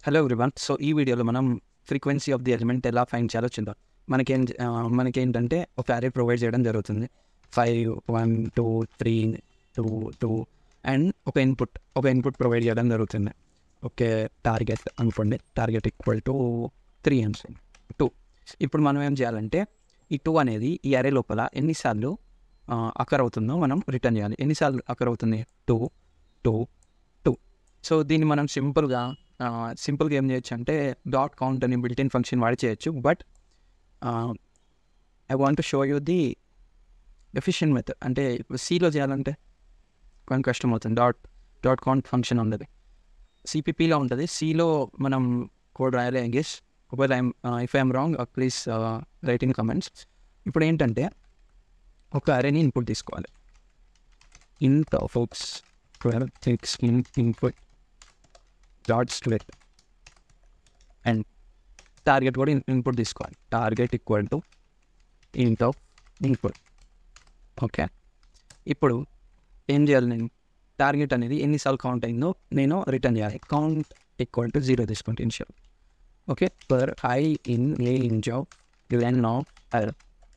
Hello everyone. So ఈ వీడియోలో మనం ఫ్రీక్వెన్సీ ఆఫ్ ది ఎలిమెంట్ ఎలా ఫైండ్ చేయాలో చూద్దాం. మనకేంటంటే ఒక అరే ప్రొవైడ్ చేయడం జరుగుతుంది. 5 1 2 3 2 2 అండ్ ఒక ఇన్పుట్ ప్రొవైడ్ చేయడం జరుగుతుంది. ఓకే, టార్గెట్ అనుకోండి. Target equal to 3 and 2. ఇప్పుడు మనం ఏం చేయాలంటే ఈ 2 అనేది ఈ అరే లోపల ఎన్నిసార్లు అకర్ అవుతుందో మనం రిటర్న్ చేయాలి. ఎన్నిసార్లు అకర్ అవుతుంది? 2 2 2. సో దీన్ని మనం సింపుల్గా ఏం చేయొచ్చు అంటే డాట్ కౌంట్ అని బిల్ట్-ఇన్ ఫంక్షన్ వాడి చేయొచ్చు. But I want to show you the efficient method. అంటే ఇప్పుడు సిలో చేయాలంటే కొంచెం కష్టం అవుతుంది. డాట్ కౌంట్ ఫంక్షన్ ఉండదు, సిపిపిలో ఉంటుంది. సిలో మనం కోడ్ రాయాలి. ఐ గెస్ ఒకవేళ if I'm wrong please write in comments. ఇప్పుడు ఏంటంటే ఒక అరేని ఇన్పుట్ తీసుకోవాలి. Int of input dot string and target కూడా ఇన్పుట్ తీసుకోవాలి. Target equal to int of input. Okay, ఇప్పుడు ఏం చేయాలి? నేను టార్గెట్ అనేది ఎన్నిసార్లు కౌంట్ అయిందో నేను రిటర్న్ చేయాలి. కౌంట్ ఈక్వల్ టు 0 తీసుకుంటే initial. Okay, for I in range of len of arr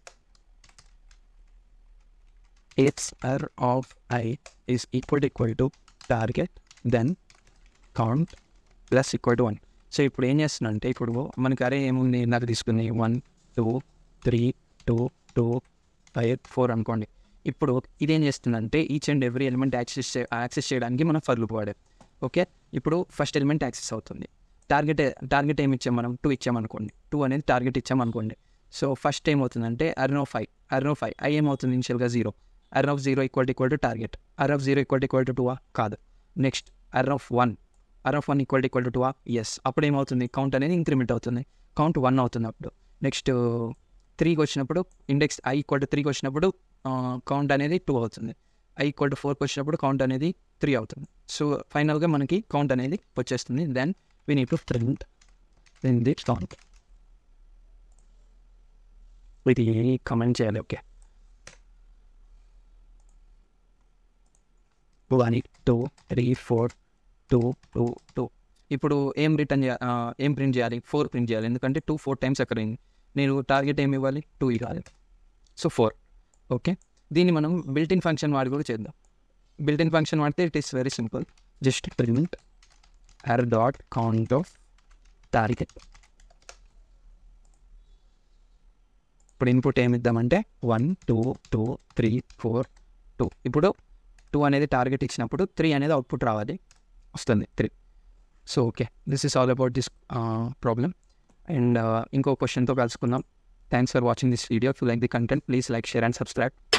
XR of I is equal to target then count plus equal to 1. So ఇప్పుడు ఏం చేస్తున్నా అంటే ఇప్పుడు మనకి అరే ఏముంది ఇందాక తీసుకుని 1 2 3 2 2 5 4 అనుకోండి. ఇప్పుడు ఇదేం చేస్తుందంటే each and every element access చేయడానికి మనం ఫర్ లూప్ వాడాం. ఓకే, ఇప్పుడు ఫస్ట్ ఎలిమెంట్ యాక్సెస్ అవుతుంది. టార్గెట్ ఏమి ఇచ్చాం మనం? 2 ఇచ్చామనుకోండి. 2 అనేది టార్గెట్ ఇచ్చామనుకోండి. సో ఫస్ట్ ఏమవుతుందంటే అర్న్ ఆఫ్ ఐ ఏమవుతుంది? ఇనిషియల్గా 0. Arr of 0 equal to target. Arr of 0 equal to 2 కాదు. Next arr of 1 equal to 2 yes. అప్పుడు ఏమవుతుంది? కౌంట్ అనేది ఇంక్రిమెంట్ అవుతుంది. కౌంట్ 1 అవుతుంది. అప్పుడు నెక్స్ట్ 3కి వచ్చినప్పుడు ఇండెక్స్ ఐ ఈక్వల్ టు 3కి వచ్చినప్పుడు కౌంట్ అనేది 2 అవుతుంది. ఐ ఈక్వల్ టు 4కి వచ్చినప్పుడు కౌంట్ అనేది 3 అవుతుంది. సో ఫైనల్గా మనకి కౌంట్ అనేది వచ్చేస్తుంది. Then we need to print in the count. ఇది కమెంట్ చేయాలి. ఓకే, 1 2 3 4 2 2 2. ఇప్పుడు ఏం ప్రింట్ చేయాలి? 4 ప్రింట్ చేయాలి. ఎందుకంటే 2 4 టైమ్స్ అక్కడ అయింది. నేను టార్గెట్ ఏమి ఇవ్వాలి? 2 ఇవ్వాలి. సో 4. ఓకే, దీన్ని మనం బిల్ట్-ఇన్ ఫంక్షన్ వాడి కూడా చేద్దాం. బిల్ట్-ఇన్ ఫంక్షన్ వాడితే it is very simple. Just print arr dot count of target. ఇప్పుడు ఇన్పుట్ ఏమి ఇద్దామంటే 1 2 2 3 4 2. ఇప్పుడు 2 అనేది టార్గెట్ ఇచ్చినప్పుడు 3 అనేది అవుట్పుట్ రావాలి. వస్తుంది 3. So okay, this is all about this problem. And ఇంకో క్వశ్చన్తో కలుసుకుందాం. Thanks for watching this video. If you like the content please like, share and subscribe.